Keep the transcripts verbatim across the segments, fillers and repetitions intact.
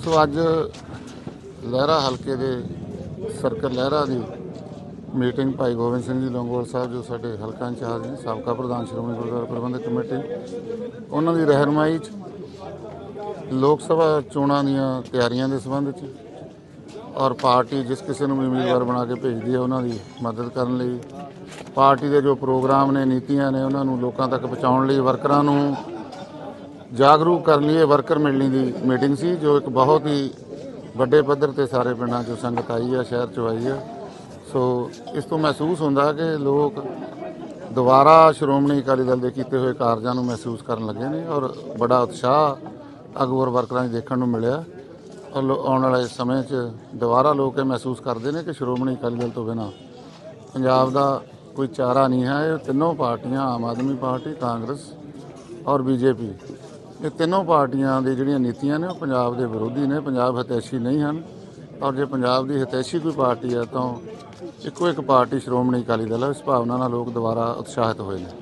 सो अज लहरा हल्के दे सर्कल लहरा की मीटिंग भाई गोबिंद सिंह जी लौंगोवाल साहब जो साडे हल्का इंचार्ज ने साबका प्रधान श्रोमणी गुरुद्वारा प्रबंधक कमेटी उन्हों की रहनुमाई लोक सभा चोणां दीआं तैयारियां के संबंध च और पार्टी जिस किसी भी उम्मीदवार बना के भेजती है उन्होंनी मदद करने लई पार्टी के जो प्रोग्राम ने नीतियां ने उन्होंने लोगों तक पहुँचाने लई वर्करां नूं जागरूक करने लिए वर्कर मिलनी की मीटिंग सी जो एक बहुत ही बड़े पद्धर ते सारे पिंडां चों संगत आई है शहर चो आई है। सो इस तो महसूस होंदा कि लोग दोबारा श्रोमणी अकाली दल के किए हुए कारजां नूं महसूस करन लगे ने और बड़ा उत्साह आगू और वर्करां देखण नूं मिलिया और आने वाले समय च दोबारा लोग महसूस करते हैं कि श्रोमणी अकाली दल तो बिना पंजाब का कोई चारा नहीं है। ये तीनों पार्टियां आम आदमी पार्टी कांग्रेस और बीजेपी ये तीनों पार्टियां दी जिहड़ियां नीतियां ने पंजाब के विरोधी ने पंजाब हितैषी नहीं हैं और जो पंजाब की हितैषी कोई पार्टी है तो इको एक पार्टी श्रोमणी अकाली दल है। इस भावना नाल लोग दोबारा उत्साहित हुए हैं।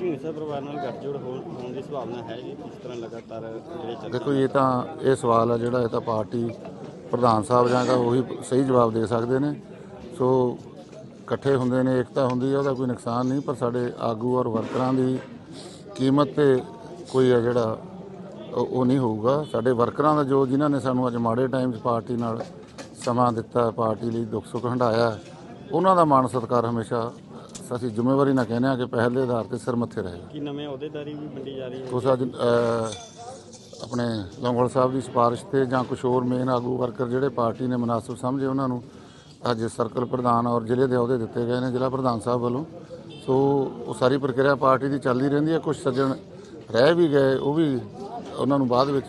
देखो ये तो ये सवाल है जोड़ा तो पार्टी प्रधान साहब जाएगा वही सही जवाब दे सकते हैं। सो इकट्ठे होंगे ने एकता होंगी है कोई नुकसान नहीं पर साढ़े आगू और वर्करां की कीमत पे कोई है जोड़ा वो नहीं होगा। साढ़े वर्करां दा जो जिन्हों ने सानू अज माड़े टाइम पार्टी नाल समा दिता पार्टी लिए दुख सुख हंडाया उन्हों का मान सत्कार हमेशा ਅਸੀਂ ਜ਼ਿੰਮੇਵਾਰੀ ਨਾਲ ਕਹਿੰਦੇ ਹਾਂ कि पहल के आधार पर सिर मत्थे रहेगा। कि नਵੇਂ अहुदेदारी भी वंडी जा रही है कुछ अज अपने लौंगोवाल साहब की सिफारिश से ਜਾਂ कुछ होर मेन आगू वर्कर ਜਿਹੜੇ पार्टी ने मुनासिब समझे उन्होंने अज सर्कल प्रधान और जिले के अहुदे दिते गए हैं जिला प्रधान साहब वालों। सो वो सारी प्रक्रिया पार्टी की चलती रही है। कुछ सज्जन रह भी गए वो भी उन्होंने बाद में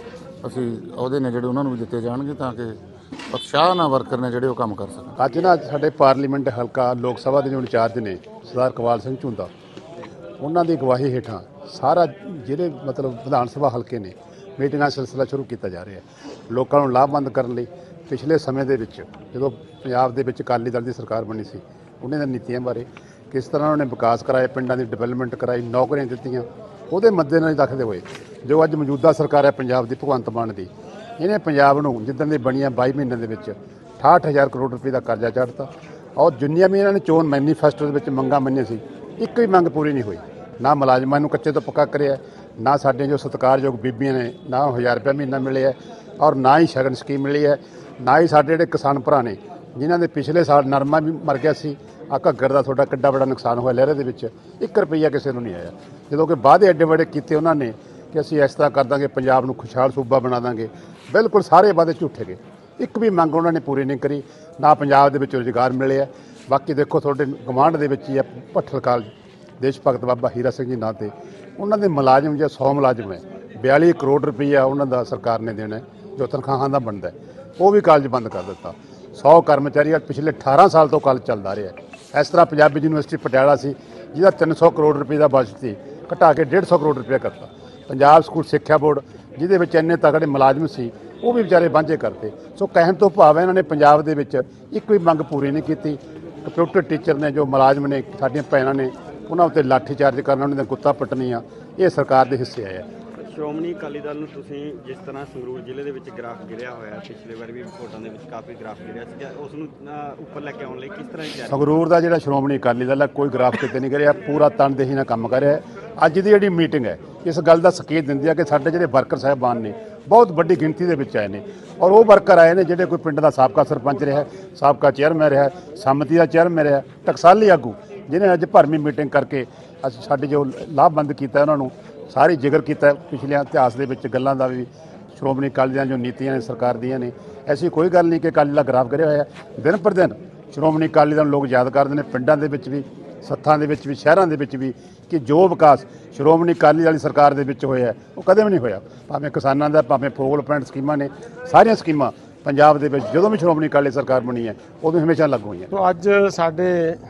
असी अहुदे ने जोड़े उन्होंने भी दिते जाएंगे ताकि उत्साह ना वर्कर ने जोड़े काम कर सकते। अज ना साडे पार्लीमेंट हल्का लोक सभा के जो इंचार्ज ने सरदार कवाल सिंह झुंदा उन्होंने की अगवाही हेठां सारा जिले मतलब विधान सभा हल्के ने मीटिंगां सिलसिला शुरू किया जा रहा है। लोगों को लाभबंद करने लई पिछले समय के जो पंजाब के अकाली दल की सरकार बनी सी उन्होंने नीतियों बारे किस तरह उन्होंने विकास कराए पिंडां की डिवेलपमेंट कराई नौकरियां दित्तियां वो मद्देनजर रखते हुए जो अज मौजूदा सरकार है पंजाब की भगवंत मान की इन्हें पंजाब नूं जिद्दां दी बणियां बाई महीनों के अठाहठ हज़ार करोड़ रुपये का कर्जा चढ़ता और जिन्नियां भी इन्होंने चोन मैनीफेस्टो के मंगां मनियां सी एक भी मंग पूरी नहीं हुई। ना मुलाजमां नूं कच्चे तो पक्का करिया ना साडे जो सत्कारयोग बीबियां ने ना हज़ार रुपया महीना मिले है और ना ही शगन स्कीम मिली है ना ही साडे जिहड़े किसान भरा ने जिन्हां दे पिछले साल नरमा भी मर गया सी आ घग्गर का थोड़ा किड्डा बड़ा नुकसान होया लहरे दे विच एक रुपया किसी को नहीं आया जो कि वादे एडे बड़े किए उन्होंने कि असीं इस तरह कर देंगे पंजाब नूं खुशहाल सूबा बना देंगे बिल्कुल सारे वादे झूठे गए एक भी मंग उन्होंने पूरी नहीं करी ना पंजाब दे विच रोजगार मिले है। बाकी देखो थोड़े गवांढ दे विच ही है भट्ठल कॉलेज देश भगत बाबा हीरा सिंह जी नां ते उन्होंने मुलाजम जो सौ मुलाजम है बयाली करोड़ रुपया उन्होंने सरकार ने देना है जो तनख्वाहां का बनता है वो भी कॉलेज बंद कर दिता। सौ कर्मचारी पिछले अठारह साल तो कॉलेज चलता रहा है। इस तरह पंजाबी यूनिवर्सिटी पटियाला सी जिसका तीन सौ करोड़ रुपये का बजट थी घटा के डेढ़ सौ करोड़ रुपया करता। पंजाब स्कूल सिक्ख्या बोर्ड जिहदे इन्ने तगड़े मुलाजम सी वो भी बेचारे वांझे करते। सो कहण तो भाव इन्होंने पंजाब दे विच एक भी मंग पूरी नहीं की। कंप्यूटर टीचर ने जो मुलाजम ने साडियां भैणां ने उन्होंने उत्ते लाठी चार्ज करना उन्होंने गुत्ता पट्टनियां ये सरकार के हिस्से आया। श्रोमणी अकाली दल नूं तुसीं जिस तरह संगरूर जिले के विच ग्राफ गिरिया होया पिछले बार भी वोटां दे विच काफ़ी ग्राफ गिरिया सीगा उस नूं उपर लैके आउण लई किस तरह संगरूर का जिहड़ा श्रोमणी अकाली दल है कोई ग्राफ किते नहीं गिरिया पूरा तनदेही नाल काम कर रहा है। अज दी जिहड़ी मीटिंग है इस गल का संकेत दिंदी है कि साडे जिहड़े वर्कर साहिबान ने बहुत वड्डी गिणती दे विच आए ने और वो वर्कर आए ने जिहड़े कोई पिंड का साबका सरपंच रहा साबका चेयरमैन रहा सम्मति का चेयरमैन रहा टकसाली आगू जिन्हें अज भरवीं मीटिंग करके अस साडे जो लाभबंद किया उन्होंने सारी जिक्र किया पिछले इतिहास के गलों का भी श्रोमणी अकाली दल जो नीतियां ने सरकार दियां ने ऐसी कोई गल नहीं कि अकाली दल ग्राफ गिरिया होया। दिन पर दिन श्रोमणी अकाली दल लोग याद करते हैं पिंडां दे विच भी सत्थां दे विच भी शहरां दे विच भी कि जो विकास श्रोमणी अकाली दल सरकार दे विच होया वो कदे भी नहीं होया। भावें किसानां दा भावें फोगल प्लांट स्कीमां ने सारियां स्कीमां पंजाब दे विच जदों भी श्रोमणी अकाली सरकार बनी है उदों हमेशा लागू होईयां। तो अज साडे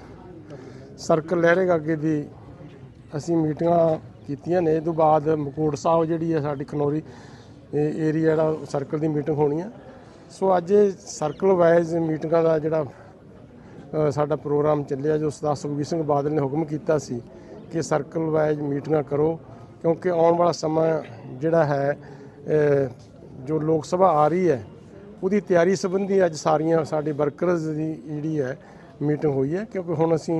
सर्कल लहरे गागे दी असीं मीटिंगां कीतियां ने तो बाद मकोट साहब जिहड़ी है साडी खनौरी एरिया जिहड़ा सर्कल की मीटिंग होनी है। सो अज सर्कल वाइज मीटिंगां दा जिहड़ा साडा प्रोग्राम चलिया जो सरदार सुखबीर सिंह बादल ने हुक्म किया सी कि सर्कल वाइज मीटिंगां करो क्योंकि आने वाला समा जिहड़ा है ਜੋ ਲੋਕ ਸਭਾ ਆ ਰਹੀ ਹੈ ਉਹਦੀ ਤਿਆਰੀ ਸੰਬੰਧੀ ਅੱਜ ਸਾਰੀਆਂ ਸਾਡੇ ਵਰਕਰਸ ਦੀ ਜਿਹੜੀ ਹੈ ਮੀਟਿੰਗ ਹੋਈ ਹੈ, ਕਿਉਂਕਿ ਹੁਣ ਅਸੀਂ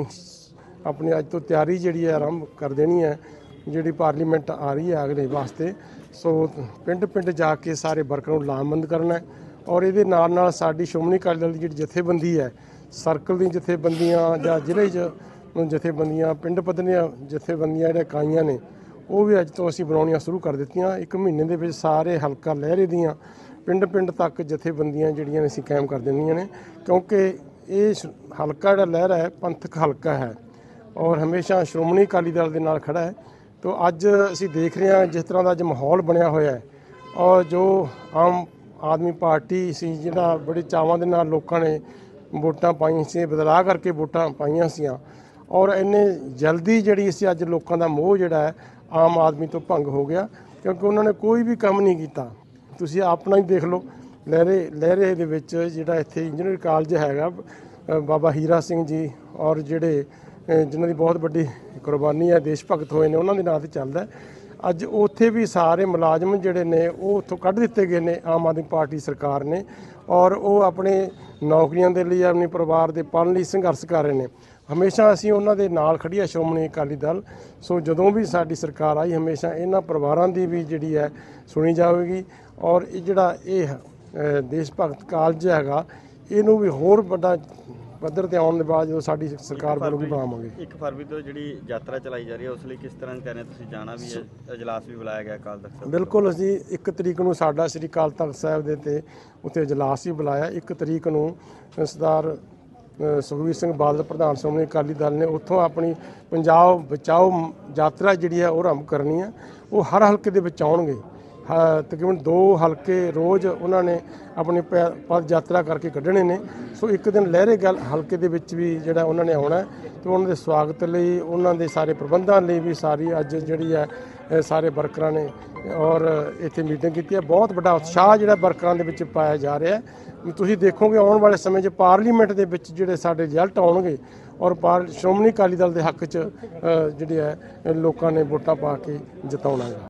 ਆਪਣੀ ਅੱਜ ਤੋਂ ਤਿਆਰੀ ਜਿਹੜੀ ਹੈ ਆਰੰਭ ਕਰ ਦੇਣੀ ਹੈ ਜਿਹੜੀ ਪਾਰਲੀਮੈਂਟ ਆ ਰਹੀ ਹੈ ਅਗਲੇ ਵਾਸਤੇ। ਸੋ ਪਿੰਡ ਪਿੰਡ ਜਾ ਕੇ ਸਾਰੇ ਵਰਕਰਾਂ ਨੂੰ ਲਾਮਬੰਦ ਕਰਨਾ ਹੈ ਔਰ ਇਹਦੇ ਨਾਲ ਨਾਲ ਸਾਡੀ ਸ਼੍ਰੋਮਣੀ ਅਕਾਲੀ ਦਲ ਦੀ ਜਿਹੜੀ ਜਥੇਬੰਦੀ ਹੈ, ਸਰਕਲ ਦੀਆਂ ਜਥੇਬੰਦੀਆਂ ਜਾਂ ਜ਼ਿਲ੍ਹੇ 'ਚ ਜਥੇਬੰਦੀਆਂ, ਪਿੰਡ ਪੱਧਰ ਦੀਆਂ ਜਥੇਬੰਦੀਆਂ ਜਿਹੜੀਆਂ ਇਕਾਈਆਂ ਨੇ ਉਹ ਵੀ ਅੱਜ ਤੋਂ ਅਸੀਂ ਬਣਾਉਣੀਆਂ ਸ਼ੁਰੂ ਕਰ ਦਿੱਤੀਆਂ। ਇੱਕ ਮਹੀਨੇ ਦੇ ਵਿੱਚ ਸਾਰੇ ਹਲਕਾ ਲਹਿਰੇ ਦੀਆਂ ਪਿੰਡ ਪਿੰਡ ਤੱਕ ਜਥੇਬੰਦੀਆਂ ਜਿਹੜੀਆਂ ਨੇ ਅਸੀਂ ਕਾਇਮ ਕਰ ਦਿੰਦੀਆਂ ਨੇ, ਕਿਉਂਕਿ ਇਹ ਹਲਕਾ ਜਿਹੜਾ ਲਹਿਰਾ ਹੈ ਪੰਥਕ ਹਲਕਾ ਹੈ ਔਰ ਹਮੇਸ਼ਾ ਸ਼੍ਰੋਮਣੀ ਅਕਾਲੀ ਦਲ ਦੇ ਨਾਲ ਖੜਾ ਹੈ। ਤੋ ਅੱਜ ਅਸੀਂ ਦੇਖ ਰਹੇ ਹਾਂ ਜਿਸ ਤਰ੍ਹਾਂ ਦਾ ਅੱਜ ਮਾਹੌਲ ਬਣਿਆ ਹੋਇਆ ਹੈ ਔਰ ਜੋ ਆਮ ਆਦਮੀ ਪਾਰਟੀ ਸੀ ਜਿਹੜਾ ਬੜੇ ਚਾਵਾਂ ਦੇ ਨਾਲ ਲੋਕਾਂ ਨੇ ਵੋਟਾਂ ਪਾਈਆਂ ਸੀ, ਬਦਲਾਅ ਕਰਕੇ ਵੋਟਾਂ ਪਾਈਆਂ ਸੀਆਂ ਔਰ ਇੰਨੇ ਜਲਦੀ ਜਿਹੜੀ ਸੀ ਅੱਜ ਲੋਕਾਂ ਦਾ ਮੋਹ ਜਿਹੜਾ ਹੈ ਆਮ ਆਦਮੀ ਤੋਂ ਭੰਗ ਹੋ ਗਿਆ, ਕਿਉਂਕਿ ਉਹਨਾਂ ਨੇ ਕੋਈ ਵੀ ਕੰਮ ਨਹੀਂ ਕੀਤਾ। ਤੁਸੀਂ ਆਪਣਾ ਹੀ ਦੇਖ ਲਓ, ਲਹਿਰੇ ਲਹਿਰੇ ਦੇ ਵਿੱਚ ਜਿਹੜਾ ਇੱਥੇ ਇੰਜੀਨੀਅਰ ਕਾਲਜ ਹੈਗਾ, ਬਾਬਾ ਹੀਰਾ ਸਿੰਘ ਜੀ ਔਰ ਜਿਹੜੇ ਜਿਨ੍ਹਾਂ ਦੀ ਬਹੁਤ ਵੱਡੀ ਕੁਰਬਾਨੀ ਹੈ, ਦੇਸ਼ ਭਗਤ ਹੋਏ ਨੇ, ਉਹਨਾਂ ਦੇ ਨਾਂ 'ਤੇ ਚੱਲਦਾ। ਅੱਜ ਉੱਥੇ ਵੀ ਸਾਰੇ ਮੁਲਾਜ਼ਮ ਜਿਹੜੇ ਨੇ ਉਹ ਉੱਥੋਂ ਕੱਢ ਦਿੱਤੇ ਗਏ ਨੇ ਆਮ ਆਦਮੀ ਪਾਰਟੀ ਸਰਕਾਰ ਨੇ ਔਰ ਉਹ ਆਪਣੇ ਨੌਕਰੀਆਂ ਦੇ ਲਈ, ਆਪਣੇ ਪਰਿਵਾਰ ਦੇ ਪਾਲਣ ਲਈ ਸੰਘਰਸ਼ ਕਰ ਰਹੇ ਨੇ। ਹਮੇਸ਼ਾ ਅਸੀਂ ਉਹਨਾਂ ਦੇ ਨਾਲ ਖੜੀ ਹੈ ਸ਼੍ਰੋਮਣੀ ਅਕਾਲੀ ਦਲ। ਸੋ ਜਦੋਂ ਵੀ ਸਾਡੀ ਸਰਕਾਰ ਆਈ ਹਮੇਸ਼ਾ ਇਹਨਾਂ ਪਰਿਵਾਰਾਂ ਦੀ ਵੀ ਜਿਹੜੀ ਹੈ ਸੁਣੀ ਜਾਵੇਗੀ ਔਰ ਇਹ ਜਿਹੜਾ ਇਹ ਦੇਸ਼ ਭਗਤ ਕਾਲਜ ਹੈਗਾ ਇਹਨੂੰ ਵੀ ਹੋਰ ਵੱਡਾ ਪੱਧਰ ਤੇ ਆਉਣ ਦੇ ਬਾਅਦ ਜਦੋਂ ਸਾਡੀ ਸਰਕਾਰ ਬਣੂਗੀ ਬਣਾਵਾਂਗੇ। ਇੱਕ ਫਰਵਰੀ ਤੋਂ ਜਿਹੜੀ ਯਾਤਰਾ ਚਲਾਈ ਜਾ ਰਹੀ ਹੈ ਉਸ ਲਈ ਕਿਸ ਤਰ੍ਹਾਂ ਕਹਿ ਰਹੇ ਤੁਸੀਂ ਜਾਣਾ ਵੀ ਹੈ, ਅਜਲਾਸ ਵੀ ਬੁਲਾਇਆ ਗਿਆ ਅਕਾਲ ਤਖਤ ਸਾਹਿਬ? ਬਿਲਕੁਲ, ਅਸੀਂ ਇੱਕ ਤਰੀਕ ਨੂੰ ਸਾਡਾ ਸ੍ਰੀ ਅਕਾਲ ਤਖਤ ਸਾਹਿਬ ਦੇ ਤੇ ਉੱਥੇ ਅਜਲਾਸ ਵੀ ਬੁਲਾਇਆ। ਇੱਕ ਤਰੀਕ ਨੂੰ ਸਰਦਾਰ ਸੁਖਬੀਰ ਸਿੰਘ ਬਾਦਲ ਪ੍ਰਧਾਨ ਸ਼੍ਰੋਮਣੀ ਅਕਾਲੀ ਦਲ ਨੇ ਉੱਥੋਂ ਆਪਣੀ ਪੰਜਾਬ ਬਚਾਓ ਯਾਤਰਾ ਜਿਹੜੀ ਹੈ ਉਹ ਆਰੰਭ ਕਰਨੀ ਹੈ। ਉਹ ਹਰ ਹਲਕੇ ਦੇ ਵਿੱਚ ਆਉਣਗੇ, ਤਕਰੀਬਨ ਦੋ ਹਲਕੇ ਰੋਜ਼ ਉਹਨਾਂ ਨੇ ਆਪਣੀ ਪਦ ਯਾਤਰਾ ਕਰਕੇ ਕੱਢਣੇ ਨੇ। ਸੋ ਇੱਕ ਦਿਨ ਲਹਿਰੇ ਗੱਲ ਹਲਕੇ ਦੇ ਵਿੱਚ ਵੀ ਜਿਹੜਾ ਉਹਨਾਂ ਨੇ ਆਉਣਾ ਤੇ ਉਹਨਾਂ ਦੇ ਸਵਾਗਤ ਲਈ, ਉਹਨਾਂ ਦੇ ਸਾਰੇ ਪ੍ਰਬੰਧਾਂ ਲਈ ਵੀ ਸਾਰੀ ਅੱਜ ਜਿਹੜੀ ਹੈ ਸਾਰੇ ਵਰਕਰਾਂ ਨੇ ਔਰ ਇੱਥੇ ਮੀਟਿੰਗ ਕੀਤੀ ਹੈ। ਬਹੁਤ ਵੱਡਾ ਉਤਸ਼ਾਹ ਜਿਹੜਾ ਵਰਕਰਾਂ ਦੇ ਵਿੱਚ ਪਾਇਆ ਜਾ ਰਿਹਾ ਹੈ। ਤੁਸੀਂ ਦੇਖੋਗੇ ਆਉਣ ਵਾਲੇ ਸਮੇਂ 'ਚ ਪਾਰਲੀਮੈਂਟ ਦੇ ਵਿੱਚ ਜਿਹੜੇ ਸਾਡੇ ਰਿਜ਼ਲਟ ਆਉਣਗੇ ਔਰ ਪਾਰ ਸ਼੍ਰੋਮਣੀ ਅਕਾਲੀ ਦਲ ਦੇ ਹੱਕ 'ਚ ਜਿਹੜੇ ਹੈ ਲੋਕਾਂ ਨੇ ਵੋਟਾਂ ਪਾ ਕੇ ਜਿਤਾਉਣਾ ਹੈ।